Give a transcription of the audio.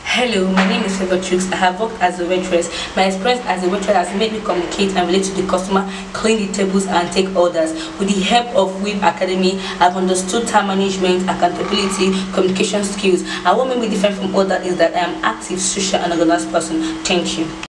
Hello, my name is Favour Chuks. I have worked as a waitress. My experience as a waitress has made me communicate and relate to the customer, clean the tables and take orders. With the help of WIB Academy, I've understood time management, accountability, communication skills. And what made me different from others is that I am active, social and organized person. Thank you.